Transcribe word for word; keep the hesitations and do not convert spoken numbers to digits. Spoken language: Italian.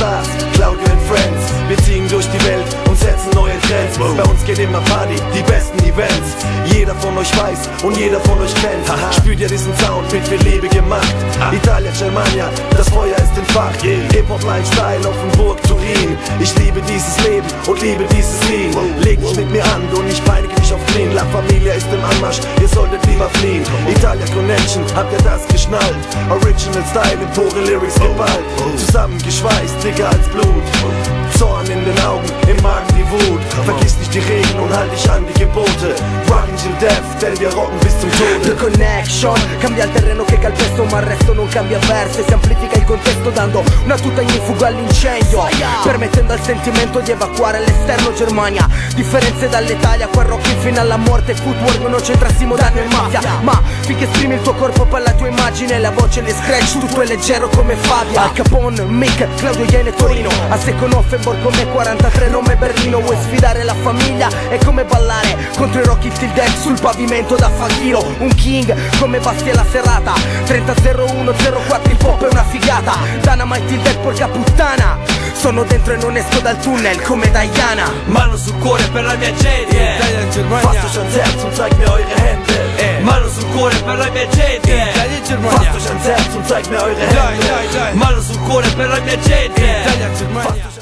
Stars, Claudio and Friends. Wir ziehen durch die Welt und setzen neue Trends. Bei uns geht immer Party, die besten Events. Jeder von euch weiß und jeder von euch kennt. Spürt ihr diesen Sound, mit viel Liebe gemacht. Italia, Germania, das Feuer ist entfacht. Hip-Hop-Lifestyle, Offenburg, Turin. Ich liebe dieses Leben und liebe dieses Lied. Leg dich mit mir an und ich peinige dich auf Clean. La Familia ist im Anmarsch, ihr solltet lieber fliehen. Italia Connection, habt ihr das geschnallt? Original Style, pure Lyrics geballt. Zusammengeschweißt, dicker als Blut. Zorn in den Augen, im Magen die Wut. Vergiss nicht die Regeln und halt dich an die Gebote. Rockin' till death, denn wir rocken bis zum Tode. The connection cambia il terreno che calpesto, ma il resto non cambia verso e si amplifica il contesto dando una tuta ignifuga all'incendio, permettendo al sentimento di evacuare all'esterno Germania. Differenze dall'Italia, qua rocking fino alla morte. Footwork non centrassimo danno in mafia, ma finché esprimi il tuo corpo per la tua immagine, la voce le scratch, tutto è leggero come Fabia. Al Capone, Mick, Claudio Iene, Torino. A Secco Offenborg come quarantatré Roma e Berlino. Vuoi sfidare la famiglia? È come ballare contro i Rocky till death sul pavimento da Faghiro. Un king come Bastia la serata. Trenta zero uno zero quattro, il pop è una figata. Dynamite till death, porca puttana. Sono dentro e non esco dal tunnel come Diana. Mano sul cuore per la mia gente, yeah. Fasst euch ans Herz und zeigt mir eure Hände, eh. Mano sul cuore per la mia gente, Fasst euch ans Herz und zeigt mir eure Hände, Mano sul cuore per la mia gente, Fasst